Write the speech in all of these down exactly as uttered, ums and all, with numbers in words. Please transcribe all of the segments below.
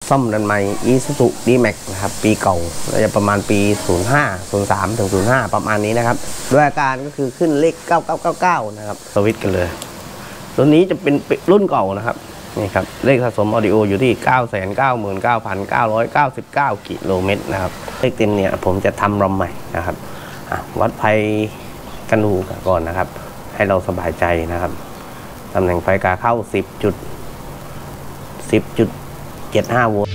ซ่อมดันไมอีซูซูดีแม็กนะครับปีเก่าจะประมาณปีศูนย์ห้า ศูนย์สามถึงศูนย์ห้าประมาณนี้นะครับด้วยอาการก็คือขึ้นเลขเก้าเก้าเก้าเก้านะครับสวิตช์กันเลยตัวนี้จะเป็นรุ่นเก่านะครับนี่ครับเลขสะสมออดิโออยู่ที่ เก้าแสนเก้าหมื่นเก้าพันเก้าร้อยเก้าสิบเก้า กิโลเมตรนะครับเลขเต็มเนี่ยผมจะทำรอมใหม่นะครับวัดไฟกันดูก่อนนะครับให้เราสบายใจนะครับตำแหน่งไฟกาเข้า สิบจุดสิบจุดเจ็ดห้า โวลต์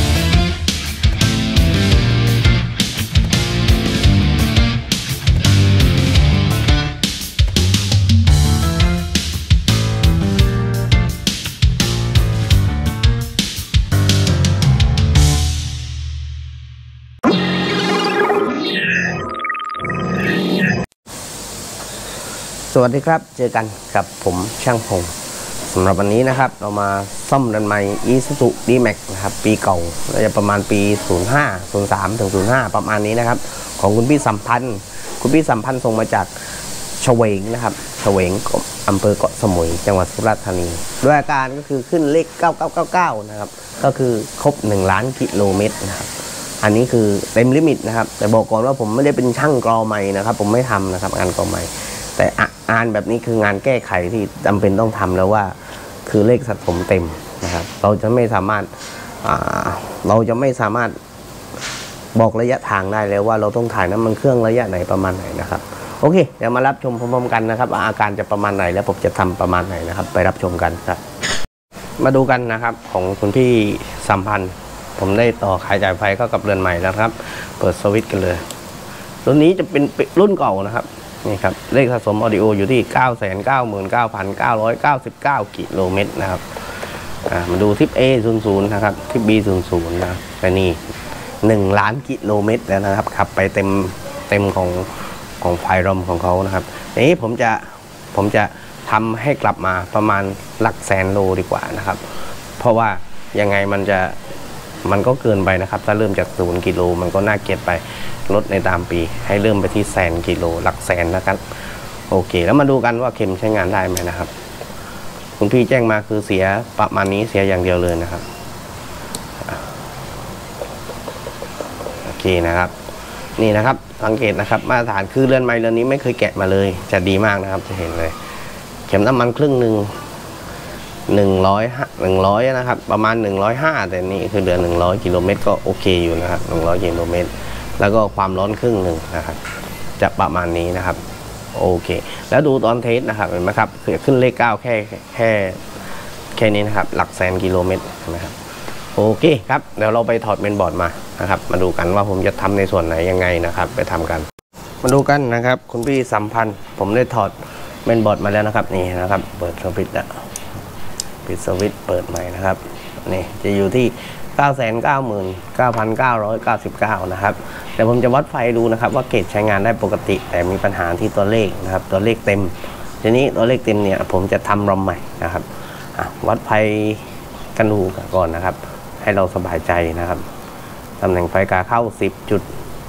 สวัสดีครับเจอกันกับผมช่างพงสำหรับวันนี้นะครับเรามาซ่อมดันไมอีซูซูดีแม็กนะครับปีเก่าจะประมาณปีศูนย์ห้า ศูนย์สามถึงศูนย์ห้าประมาณนี้นะครับของคุณพี่สัมพันธ์คุณพี่สัมพันธ์ส่งมาจากเฉวงนะครับเฉวงอำเภอเกาะสมุยจังหวัดสุราษฎร์ธานีด้วยอาการก็คือขึ้นเลขเก้าเก้าเก้าเก้านะครับก็คือครบหนึ่งล้านกิโลเมตรนะครับอันนี้คือเต็มลิมิตนะครับแต่บอกก่อนว่าผมไม่ได้เป็นช่างกรอไม้นะครับผมไม่ทำนะครับงานกรอไม้แต่งานแบบนี้คืองานแก้ไขที่จำเป็นต้องทำแล้วว่าคือเลขสะสมเต็มนะครับเราจะไม่สามารถเราจะไม่สามารถบอกระยะทางได้แล้วว่าเราต้องถ่ายน้ำมันเครื่องระยะไหนประมาณไหนนะครับโอเคเดี๋ยวมารับชมพร้อมๆกันนะครับอาการจะประมาณไหนแล้วผมจะทำประมาณไหนนะครับไปรับชมกันครับมาดูกันนะครับของคุณพี่สัมพันธ์ผมได้ต่อขายจ่ายไฟเข้ากับเรือนใหม่แล้วครับเปิดสวิตช์กันเลยตัวนี้จะเป็นรุ่นเก่านะครับนี่ครับเลขสะสมออดิโออยู่ที่ เก้าแสนเก้าหมื่นเก้าพันเก้าร้อยเก้าสิบเก้า กิโลเมตรนะครับมาดูทิป เอ ศูนย์ ศูนย์นะครับทิป บี ศูนย์ ศูนย์นะแต่นี่หนึ่งล้านกิโลเมตรแล้วนะครับขับไปเต็มเต็มของของไฟรอมของเขานะครับนี้ผมจะผมจะทำให้กลับมาประมาณหลักแสนโลดีกว่านะครับเพราะว่ายังไงมันจะมันก็เกินไปนะครับถ้าเริ่มจากศูนย์กิโลมันก็น่าเกลียดไปลดในตามปีให้เริ่มไปที่แสนกิโลหลักแสนนะครับโอเคแล้วมาดูกันว่าเข็มใช้งานได้ไหมนะครับคุณพี่แจ้งมาคือเสียประมาณนี้เสียอย่างเดียวเลยนะครับโอเคนะครับนี่นะครับสังเกตนะครับมาตรฐานคือเรือนไม้เรือนนี้ไม่เคยแกะมาเลยจะดีมากนะครับจะเห็นเลยเข็มน้ำมันครึ่งหนึ่งหนึ่งร้อยหนึ่งร้อยนะครับประมาณหนึ่งร้อยห้าแต่นี่คือเดือนหนึ่งร้อยกิโลเมตรก็โอเคอยู่นะครับหนึ่งร้อยกิโลเมตรแล้วก็ความร้อนครึ่งหนึ่งนะครับจะประมาณนี้นะครับโอเคแล้วดูตอนเทสนะครับเห็นไหมครับขึ้นเลขเก้าแค่แค่แค่นี้นะครับหลักแสนกิโลเมตรใช่ไหมครับโอเคครับเดี๋ยวเราไปถอดเมนบอร์ดมานะครับมาดูกันว่าผมจะทำในส่วนไหนยังไงนะครับไปทำกันมาดูกันนะครับคุณพี่สัมพันธ์ผมได้ถอดเมนบอร์ดมาแล้วนะครับนี่นะครับเปิดสวิตช์แล้วปิดสวิตช์เปิดใหม่นะครับนี่จะอยู่ที่ เก้าแสนเก้าหมื่นเก้าพันเก้าร้อยเก้าสิบเก้า นะครับเดี๋ยวผมจะวัดไฟดูนะครับว่าเกจใช้งานได้ปกติแต่มีปัญหาที่ตัวเลขนะครับตัวเลขเต็มทีนี้ตัวเลขเต็มเนี่ยผมจะทำรอมใหม่นะครับวัดไฟกันดูก่อนนะครับให้เราสบายใจนะครับตำแหน่งไฟกาเข้า สิบจุด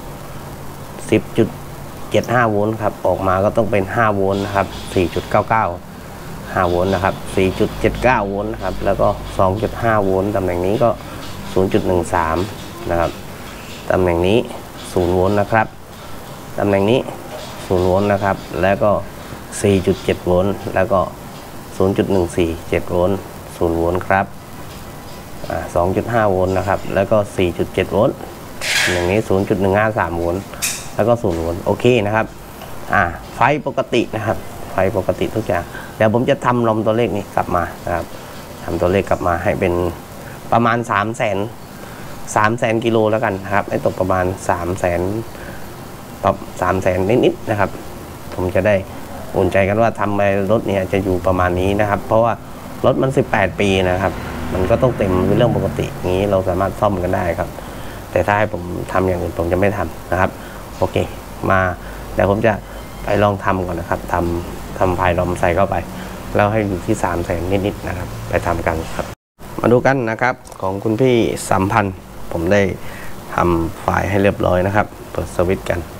เจ็ดห้า โวลต์ครับออกมาก็ต้องเป็นห้าโวลต์นะครับ สี่จุดเก้าเก้าห้าโวลต์นะครับ สี่จุดเจ็ดเก้า โวลต์นะครับแล้วก็ สองจุดห้า โวลต์ตำแหน่งนี้ก็ ศูนย์จุดหนึ่งสาม นะครับตำแหน่งนี้ศูนย์โวลต์นะครับตำแหน่งนี้ศูนย์โวลต์นะครับแล้วก็ สี่จุดเจ็ด โวลต์แล้วก็ ศูนย์จุดหนึ่งสี่ เจ็ด โวลต์ศูนย์โวลต์ครับอ่า สองจุดห้า โวลต์นะครับแล้วก็ สี่จุดเจ็ด โวลต์อย่างนี้ ศูนย์จุดหนึ่งห้าสาม โวลต์แล้วก็ศูนย์โวลต์โอเคนะครับอ่าไฟปกตินะครับไฟปกติทุกอย่างเดี๋ยวผมจะทำลมตัวเลขนี้กลับมานะครับทำตัวเลขกลับมาให้เป็นประมาณสามแสนสามแสนกิโลแล้วกันนะครับให้ตกประมาณสามแสนต่อสามแสนนิดๆนะครับผมจะได้อุ่นใจกันว่าทำไปรถเนี่ยจะอยู่ประมาณนี้นะครับเพราะว่ารถมันสิบแปดปีนะครับมันก็ต้องเต็มเป็นเรื่องปกตินี้เราสามารถซ่อมกันได้ครับแต่ถ้าให้ผมทำอย่างอื่นผมจะไม่ทำนะครับโอเคมาเดี๋ยวผมจะไปลองทำก่อนนะครับทำทำพายลมใส่เข้าไปแล้วให้อยู่ที่สามแสนนิดๆนะครับไปทำกันครับมาดูกันนะครับของคุณพี่สัมพันธ์ผมได้ทำไฟล์ให้เรียบร้อยนะครับเปิดสวิตช์กัน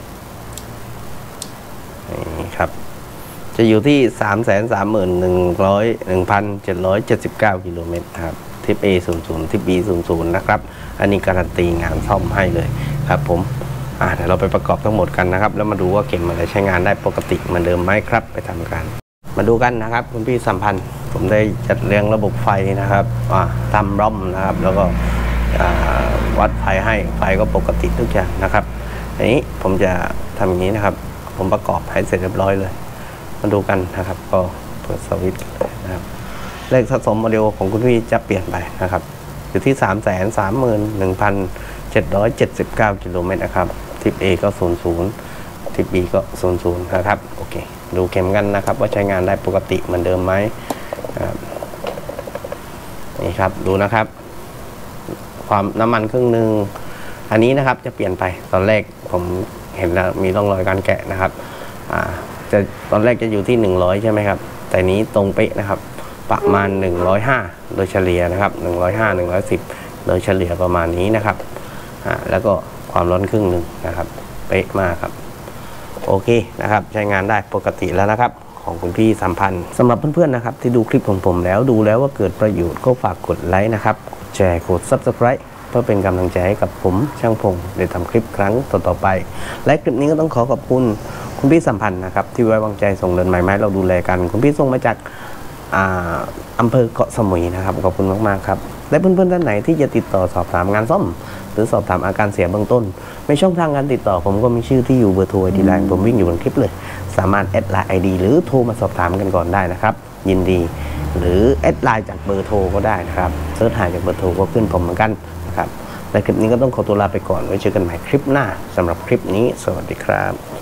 นี่ครับจะอยู่ที่ สามแสนสามหมื่นหนึ่งพันเจ็ดร้อยเจ็ดสิบเก้า กิโลเมตรครับททิป A ศูนย์ ศูนย์ ทิป B ศูนย์ ศูนย์ นะครับอันนี้การันตีงานซ่อมให้เลยครับผมอ่าเดี๋ยวเราไปประกอบทั้งหมดกันนะครับแล้วมาดูว่าเข็มอะไรใช้งานได้ปกติเหมือนเดิมไหมครับไปทำกันมาดูกันนะครับคุณพี่สัมพันธ์ผมได้จัดเรียงระบบไฟนะครับทำร่อมนะครับแล้วก็วัดไฟให้ไฟก็ปกติทุกอย่างนะครับอันนี้ผมจะทำอย่างนี้นะครับผมประกอบให้เสร็จเรียบร้อยเลยมาดูกันนะครับก็เปิดสวิตช์นะครับเลขสะสมโมเดลของคุณพี่จะเปลี่ยนไปนะครับอยู่ที่ สามแสนสามหมื่นหนึ่งพันเจ็ดร้อยเจ็ดสิบเก้า กิโลเมตรนะครับทิป A ก็ ศูนย์ ศูนย์ ทิป B ก็ ศูนย์ ศูนย์ นะครับโอเคดูเข็มกันนะครับว่าใช้งานได้ปกติเหมือนเดิมไหมนี่ครับดูนะครับความน้ำมันครึ่งหนึ่งอันนี้นะครับจะเปลี่ยนไปตอนแรกผมเห็นแล้วมีร่องรอยการแกะนะครับจะตอนแรกจะอยู่ที่หนึ่งร้อยใช่ไหมครับแต่นี้ตรงเป๊ะนะครับประมาณหนึ่งร้อยห้าโดยเฉลี่ยนะครับหนึ่งร้อยห้า หนึ่งร้อยสิบโดยเฉลี่ยประมาณนี้นะครับแล้วก็ความร้อนครึ่งหนึ่งนะครับเป๊ะมากครับโอเคนะครับใช้งานได้ปกติแล้วนะครับของคุณพี่สัมพันธ์สำหรับเพื่อนๆนะครับที่ดูคลิปของผมแล้วดูแล้วว่าเกิดประโยชน์ก็ฝากกดไลค์นะครับกดแชร์กด ซับสไครบ์ เพื่อเป็นกำลังใจให้กับผมช่างพงได้ทำคลิปครั้งต่อๆไปและคลิปนี้ก็ต้องขอขอบคุณคุณพี่สัมพันธ์นะครับที่ไว้วางใจส่งเรือนไม้ไม้เราดูแลกันคุณพี่ส่งมาจากอำเภอเกาะสมุยนะครับขอบคุณมากๆครับและเพื่อนๆท่านไหนที่จะติดต่อสอบถามงานซ่อมหรือสอบถามอาการเสียเบื้องต้นในช่องทางการติดต่อผมก็มีชื่อที่อยู่เบอร์โทรที่ไลน์ผมวิ่งอยู่บนคลิปเลยสามารถแอดไลน์ไอดีหรือโทรมาสอบถามกันก่อนได้นะครับยินดีหรือแอดไลน์จากเบอร์โทรก็ได้นะครับเสิร์ชหาจากเบอร์โทรก็ขึ้นผมเหมือนกันนะครับในคลิปนี้ก็ต้องขอตัวลาไปก่อนไว้เจอกันใหม่คลิปหน้าสำหรับคลิปนี้สวัสดีครับ